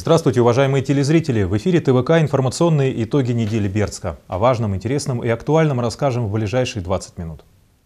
Здравствуйте, уважаемые телезрители! В эфире ТВК «Информационные итоги недели Бердска». О важном, интересном и актуальном расскажем в ближайшие 20 минут.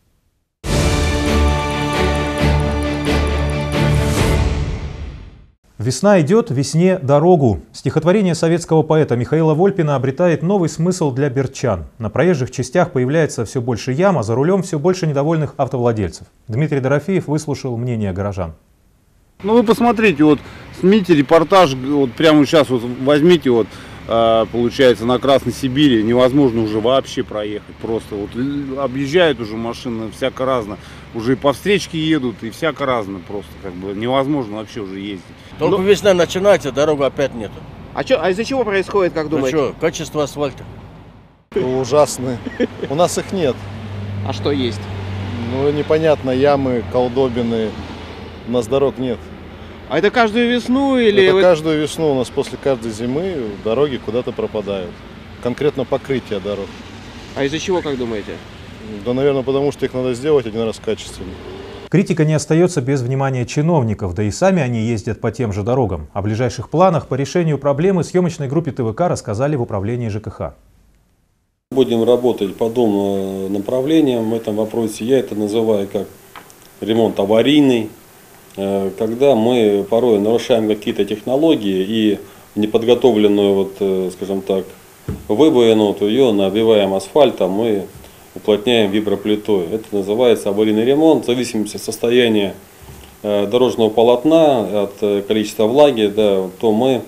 «Весна идет, весне дорогу». Стихотворение советского поэта Михаила Вольпина обретает новый смысл для бердчан. На проезжих частях появляется все больше ям, а за рулем все больше недовольных автовладельцев. Дмитрий Дорофеев выслушал мнение горожан. Ну вы посмотрите, вот снимите репортаж, вот прямо сейчас вот возьмите, вот получается на Красной Сибири невозможно уже вообще проехать, просто вот объезжают уже машины всяко разно, уже и по встречке едут и всяко разно, просто как бы невозможно вообще уже ездить. Только весна начинается, дорога опять нету. А из-за чего происходит, как думаете? Ну что, качество асфальта. Ужасные. У нас их нет. А что есть? Ну непонятно, ямы, колдобины. У нас дорог нет. А это каждую весну или... Это каждую весну у нас после каждой зимы дороги куда-то пропадают. Конкретно покрытие дорог. А из-за чего, как думаете? Да, наверное, потому что их надо сделать один раз качественно. Критика не остается без внимания чиновников, да и сами они ездят по тем же дорогам. О ближайших планах по решению проблемы съемочной группе ТВК рассказали в управлении ЖКХ. Будем работать по двум направлениям в этом вопросе. Я это называю как ремонт аварийный, когда мы порой нарушаем какие-то технологии и неподготовленную, вот, скажем так, выбоину, то ее набиваем асфальтом, мы уплотняем виброплитой. Это называется аварийный ремонт. В зависимости от состояния дорожного полотна, от количества влаги, да, то мы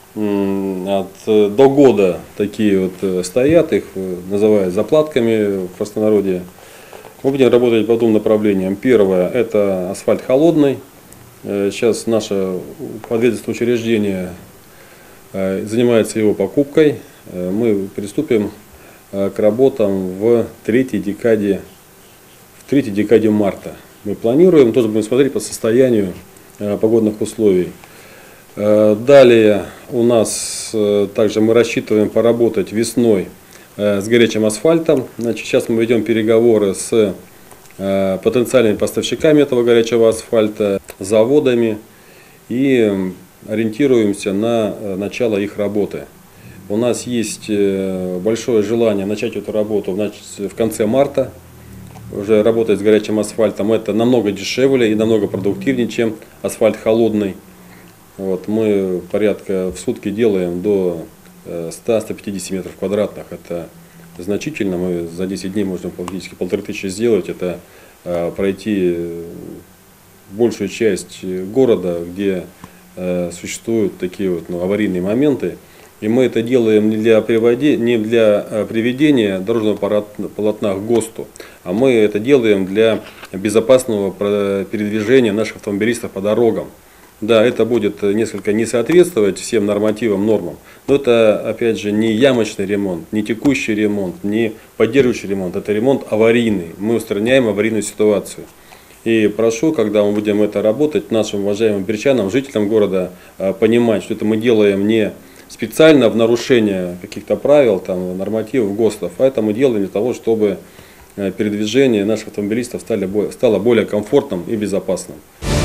до года такие вот стоят, их называют заплатками в простонародье. Мы будем работать по двум направлениям. Первое – это асфальт холодный. Сейчас наше подведомственное учреждение занимается его покупкой. Мы приступим к работам в третьей декаде марта. Мы планируем, тоже будем смотреть по состоянию погодных условий. Далее у нас также мы рассчитываем поработать весной с горячим асфальтом. Значит, сейчас мы ведем переговоры с потенциальными поставщиками этого горячего асфальта, заводами и ориентируемся на начало их работы. У нас есть большое желание начать эту работу в конце марта, уже работать с горячим асфальтом. Это намного дешевле и намного продуктивнее, чем асфальт холодный. Вот, мы порядка в сутки делаем до 100-150 метров квадратных. Это значительно. Мы за 10 дней можем практически 1500 сделать. Это пройти большую часть города, где существуют такие вот, аварийные моменты. И мы это делаем не для приведения дорожного полотна к ГОСТу, а мы это делаем для безопасного передвижения наших автомобилистов по дорогам. Да, это будет несколько не соответствовать всем нормативам, нормам, но это, опять же, не ямочный ремонт, не текущий ремонт, не поддерживающий ремонт, это ремонт аварийный. Мы устраняем аварийную ситуацию. И прошу, когда мы будем это работать, нашим уважаемым бердчанам, жителям города, понимать, что это мы делаем не специально в нарушение каких-то правил, там, нормативов, ГОСТов, а это мы делаем для того, чтобы передвижение наших автомобилистов стало более комфортным и безопасным.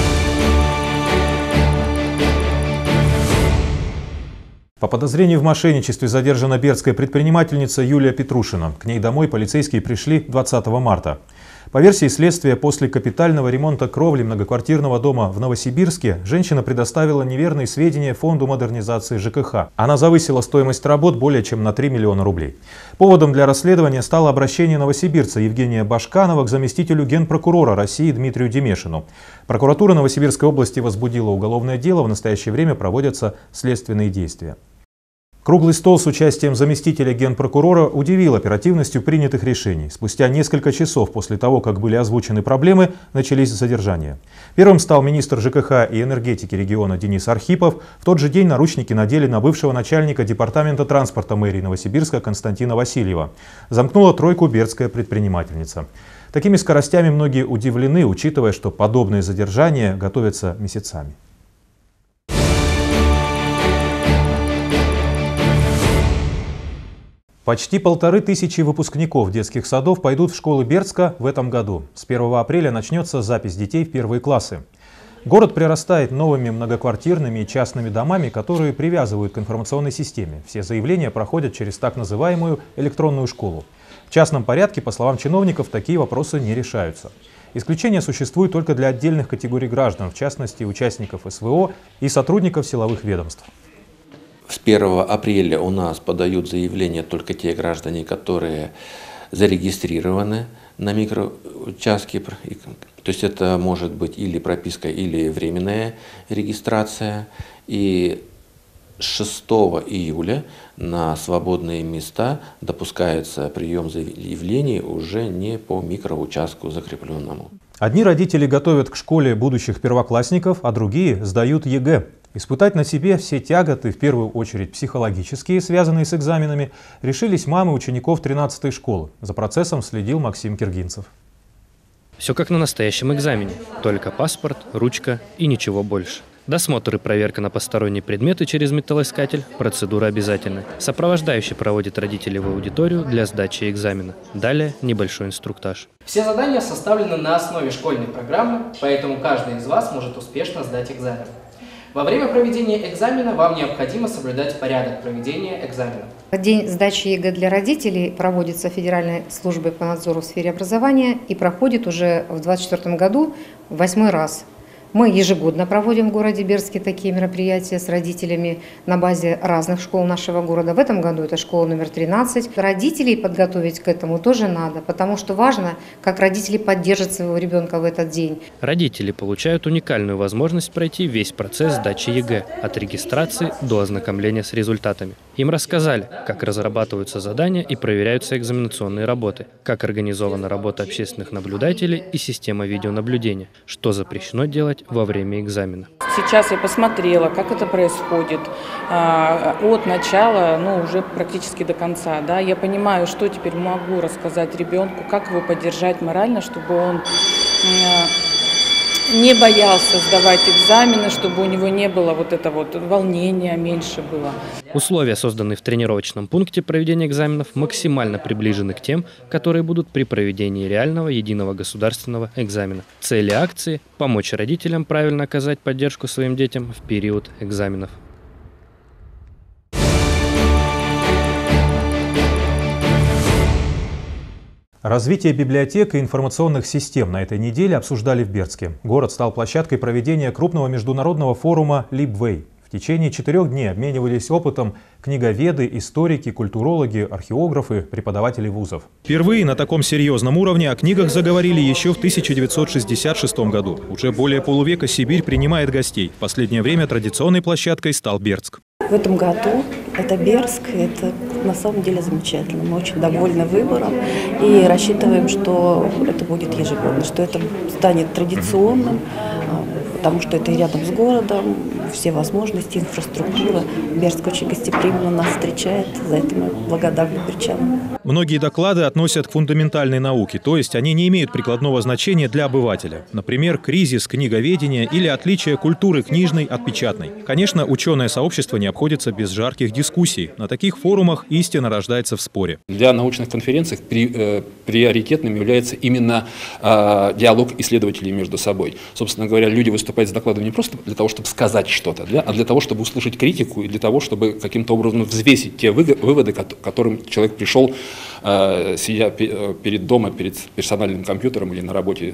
По подозрению в мошенничестве задержана бердская предпринимательница Юлия Петрушина. К ней домой полицейские пришли 20 марта. По версии следствия, после капитального ремонта кровли многоквартирного дома в Новосибирске женщина предоставила неверные сведения Фонду модернизации ЖКХ. Она завысила стоимость работ более чем на 3 миллиона рублей. Поводом для расследования стало обращение новосибирца Евгения Башканова к заместителю генпрокурора России Дмитрию Демешину. Прокуратура Новосибирской области возбудила уголовное дело. В настоящее время проводятся следственные действия. Круглый стол с участием заместителя генпрокурора удивил оперативностью принятых решений. Спустя несколько часов после того, как были озвучены проблемы, начались задержания. Первым стал министр ЖКХ и энергетики региона Денис Архипов. В тот же день наручники надели на бывшего начальника департамента транспорта мэрии Новосибирска Константина Васильева. Замкнула тройку бердская предпринимательница. Такими скоростями многие удивлены, учитывая, что подобные задержания готовятся месяцами. Почти 1500 выпускников детских садов пойдут в школы Бердска в этом году. С 1 апреля начнется запись детей в первые классы. Город прирастает новыми многоквартирными и частными домами, которые привязывают к информационной системе. Все заявления проходят через так называемую электронную школу. В частном порядке, по словам чиновников, такие вопросы не решаются. Исключения существуют только для отдельных категорий граждан, в частности, участников СВО и сотрудников силовых ведомств. С 1 апреля у нас подают заявления только те граждане, которые зарегистрированы на микроучастке. То есть это может быть или прописка, или временная регистрация. И с 6 июля на свободные места допускается прием заявлений уже не по микроучастку закрепленному. Одни родители готовят к школе будущих первоклассников, а другие сдают ЕГЭ. Испытать на себе все тяготы, в первую очередь психологические, связанные с экзаменами, решились мамы учеников 13-й школы. За процессом следил Максим Киргинцев. Все как на настоящем экзамене. Только паспорт, ручка и ничего больше. Досмотр и проверка на посторонние предметы через металлоискатель – процедура обязательная. Сопровождающий проводит родителей в аудиторию для сдачи экзамена. Далее небольшой инструктаж. Все задания составлены на основе школьной программы, поэтому каждый из вас может успешно сдать экзамен. Во время проведения экзамена вам необходимо соблюдать порядок проведения экзамена. День сдачи ЕГЭ для родителей проводится Федеральной службой по надзору в сфере образования и проходит уже в 2024 году в 8-й раз. Мы ежегодно проводим в городе Бердске такие мероприятия с родителями на базе разных школ нашего города. В этом году это школа номер 13. Родителей подготовить к этому тоже надо, потому что важно, как родители поддержат своего ребенка в этот день. Родители получают уникальную возможность пройти весь процесс сдачи ЕГЭ, от регистрации до ознакомления с результатами. Им рассказали, как разрабатываются задания и проверяются экзаменационные работы, как организована работа общественных наблюдателей и система видеонаблюдения, что запрещено делать во время экзамена. Сейчас я посмотрела, как это происходит от начала, уже практически до конца. Да? Я понимаю, что теперь могу рассказать ребенку, как его поддержать морально, чтобы он не боялся сдавать экзамены, чтобы у него не было волнения, меньше было. Условия, созданные в тренировочном пункте проведения экзаменов, максимально приближены к тем, которые будут при проведении реального единого государственного экзамена. Цели акции – помочь родителям правильно оказать поддержку своим детям в период экзаменов. Развитие библиотек и информационных систем на этой неделе обсуждали в Бердске. Город стал площадкой проведения крупного международного форума LibWay. В течение 4 дней обменивались опытом книговеды, историки, культурологи, археографы, преподаватели вузов. Впервые на таком серьезном уровне о книгах заговорили еще в 1966 году. Уже более полувека Сибирь принимает гостей. В последнее время традиционной площадкой стал Бердск. В этом году это Бердск, это на самом деле замечательно. Мы очень довольны выбором и рассчитываем, что это будет ежегодно, что это станет традиционным, потому что это и рядом с городом, все возможности, инфраструктура. Бердск очень гостеприимно нас встречает, за это мы благодарны бердчанам. Многие доклады относят к фундаментальной науке, то есть они не имеют прикладного значения для обывателя. Например, кризис книговедения или отличие культуры книжной от печатной. Конечно, ученое сообщество не обходится без жарких дискуссий. На таких форумах истина рождается в споре. Для научных конференций приоритетным является именно диалог исследователей между собой. Собственно говоря, люди выступают с докладом не просто для того, чтобы сказать что-то, а для того, чтобы услышать критику и для того, чтобы каким-то образом взвесить те выводы, к которым человек пришел, сидя перед домом, перед персональным компьютером или на работе,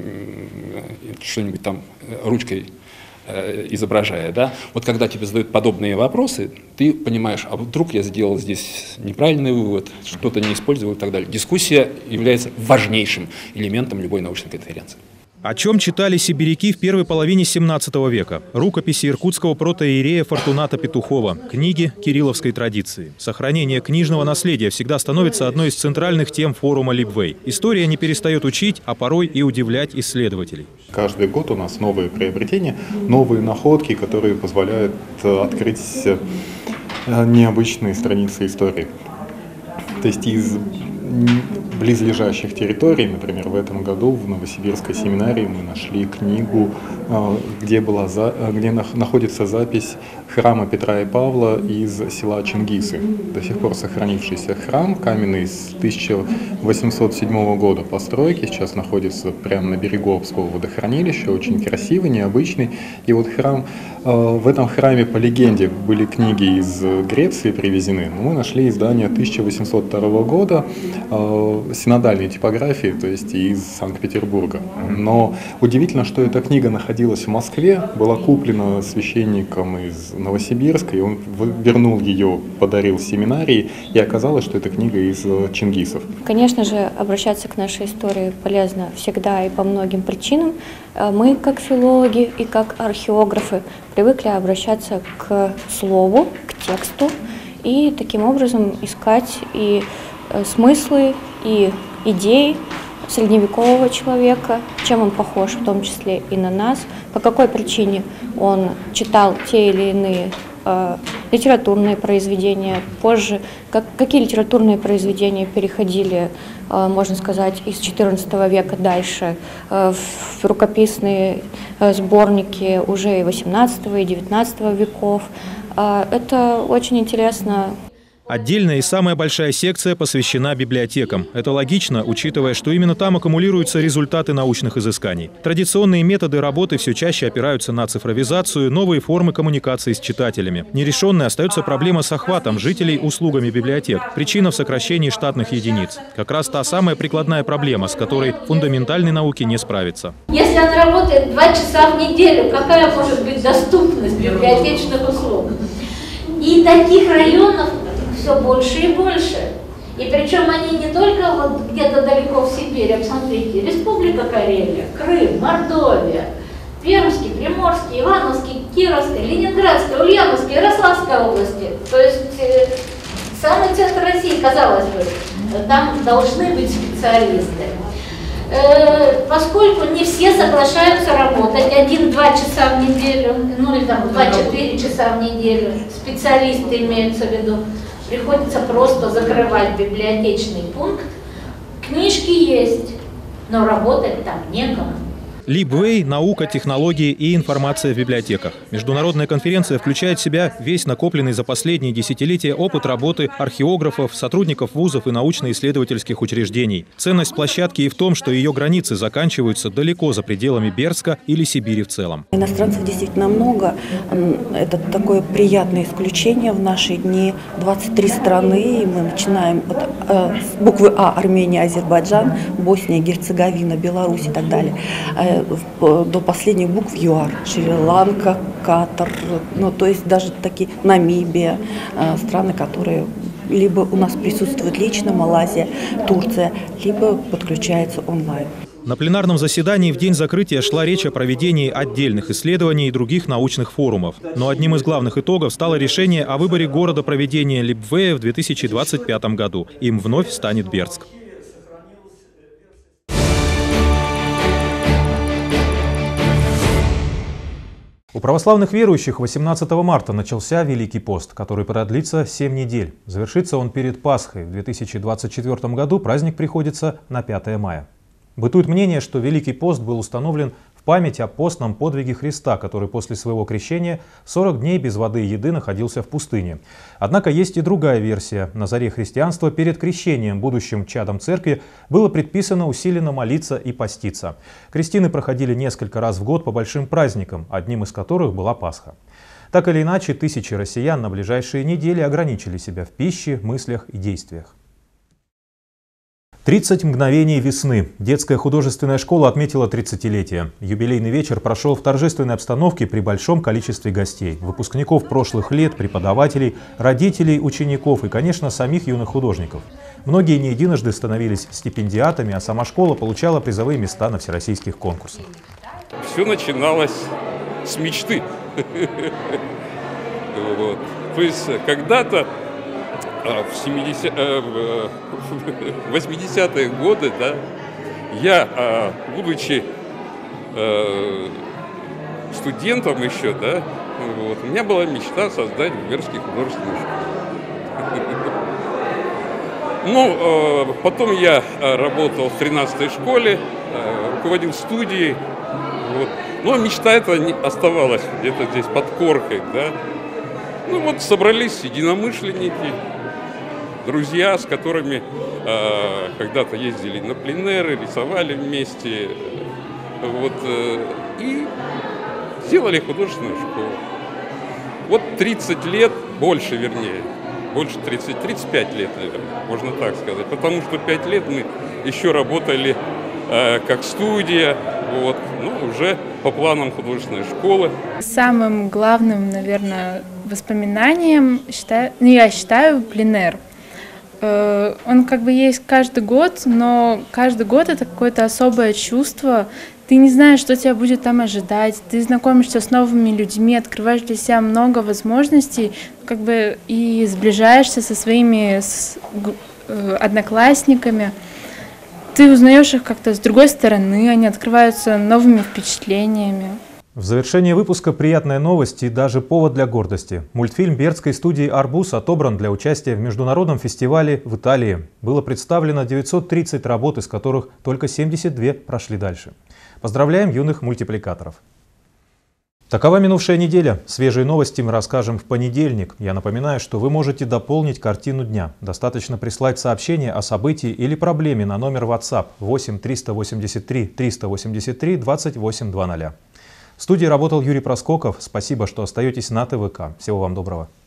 что-нибудь там ручкой изображая. Да? Вот когда тебе задают подобные вопросы, ты понимаешь, а вдруг я сделал здесь неправильный вывод, что-то не использовал и так далее. Дискуссия является важнейшим элементом любой научной конференции. О чем читали сибиряки в первой половине 17 века? Рукописи иркутского протоиерея Фортуната Петухова, книги кирилловской традиции. Сохранение книжного наследия всегда становится одной из центральных тем форума LibWay. История не перестает учить, а порой и удивлять исследователей. Каждый год у нас новые приобретения, новые находки, которые позволяют открыть необычные страницы истории. То есть из близлежащих территорий. Например, в этом году в Новосибирской семинарии мы нашли книгу, где находится запись храма Петра и Павла из села Чингисы. До сих пор сохранившийся храм, каменный, с 1807 года постройки, сейчас находится прямо на берегу Обского водохранилища, очень красивый, необычный. И вот храм, в этом храме, по легенде, были книги из Греции привезены, но мы нашли издание 1802 года синодальной типографии, то есть из Санкт-Петербурга. Но удивительно, что эта книга находилась в Москве, была куплена священником из Новосибирска, и он вернул ее, подарил семинарии, и оказалось, что это книга из чингисов. Конечно же, обращаться к нашей истории полезно всегда и по многим причинам. Мы, как филологи и как археографы, привыкли обращаться к слову, к тексту, и таким образом искать и смыслы, и идеи средневекового человека, чем он похож, в том числе и на нас, по какой причине он читал те или иные литературные произведения, позже, какие литературные произведения переходили, можно сказать, из XIV века дальше в рукописные сборники уже и XVIII, и XIX веков. Это очень интересно. Отдельная и самая большая секция посвящена библиотекам. Это логично, учитывая, что именно там аккумулируются результаты научных изысканий. Традиционные методы работы все чаще опираются на цифровизацию, новые формы коммуникации с читателями. Нерешенной остается проблема с охватом жителей услугами библиотек. Причина в сокращении штатных единиц. Как раз та самая прикладная проблема, с которой фундаментальной науке не справиться. Если она работает 2 часа в неделю, какая может быть доступность библиотечных услуг? И таких районов все больше и больше. И причем они не только вот где-то далеко в Сибири, посмотрите, Республика Карелия, Крым, Мордовия, Пермский, Приморский, Ивановский, Кировский, Ленинградский, Ульяновский, Ярославская области. То есть самый центр России, казалось бы, там должны быть специалисты. Поскольку не все соглашаются работать 1-2 часа в неделю, ну или там 2-4 часа в неделю, специалисты имеются в виду, приходится просто закрывать библиотечный пункт. Книжки есть, но работать там некому. LibWay – наука, технологии и информация в библиотеках. Международная конференция включает в себя весь накопленный за последние десятилетия опыт работы археографов, сотрудников вузов и научно-исследовательских учреждений. Ценность площадки и в том, что ее границы заканчиваются далеко за пределами Бердска или Сибири в целом. Иностранцев действительно много. Это такое приятное исключение в наши дни. 23 страны, и мы начинаем с буквы А: Армения, Азербайджан, Босния, Герцеговина, Беларусь и так далее. До последних букв ЮАР, Шри-Ланка, Катар, ну то есть даже такие Намибия, страны, которые либо у нас присутствуют лично, Малайзия, Турция, либо подключаются онлайн. На пленарном заседании в день закрытия шла речь о проведении отдельных исследований и других научных форумов. Но одним из главных итогов стало решение о выборе города проведения LibWay в 2025 году. Им вновь станет Бердск. У православных верующих 18 марта начался Великий пост, который продлится 7 недель. Завершится он перед Пасхой. В 2024 году праздник приходится на 5 мая. Бытует мнение, что Великий пост был установлен в память о постном подвиге Христа, который после своего крещения 40 дней без воды и еды находился в пустыне. Однако есть и другая версия. На заре христианства перед крещением будущим чадом церкви было предписано усиленно молиться и поститься. Крестины проходили несколько раз в год по большим праздникам, одним из которых была Пасха. Так или иначе, тысячи россиян на ближайшие недели ограничили себя в пище, мыслях и действиях. 30 мгновений весны. Детская художественная школа отметила 30-летие. Юбилейный вечер прошел в торжественной обстановке при большом количестве гостей. Выпускников прошлых лет, преподавателей, родителей, учеников и, конечно, самих юных художников. Многие не единожды становились стипендиатами, а сама школа получала призовые места на всероссийских конкурсах. Все начиналось с мечты. То есть когда-то в 80-е годы, да, я, будучи студентом еще, да, у меня была мечта создать в Бердске художественную школу. Ну, потом я работал в 13-й школе, руководил студией. Вот. Но мечта эта оставалась где-то здесь под коркой, да. Ну вот собрались единомышленники, друзья, с которыми когда-то ездили на пленеры, рисовали вместе, вот, и сделали художественную школу. Вот 30 лет, больше вернее, больше 35 лет, наверное, можно так сказать, потому что 5 лет мы еще работали как студия, вот, ну, уже по планам художественной школы. Самым главным, наверное, воспоминанием я считаю пленэр. Он как бы есть каждый год, но каждый год это какое-то особое чувство. Ты не знаешь, что тебя будет там ожидать, ты знакомишься с новыми людьми, открываешь для себя много возможностей, как бы и сближаешься со своими одноклассниками. Ты узнаешь их как-то с другой стороны, они открываются новыми впечатлениями. В завершении выпуска приятная новость и даже повод для гордости. Мультфильм Бердской студии «Арбуз» отобран для участия в международном фестивале в Италии. Было представлено 930 работ, из которых только 72 прошли дальше. Поздравляем юных мультипликаторов! Такова минувшая неделя. Свежие новости мы расскажем в понедельник. Я напоминаю, что вы можете дополнить картину дня. Достаточно прислать сообщение о событии или проблеме на номер WhatsApp 8 383 383 2800. В студии работал Юрий Проскоков. Спасибо, что остаетесь на ТВК. Всего вам доброго.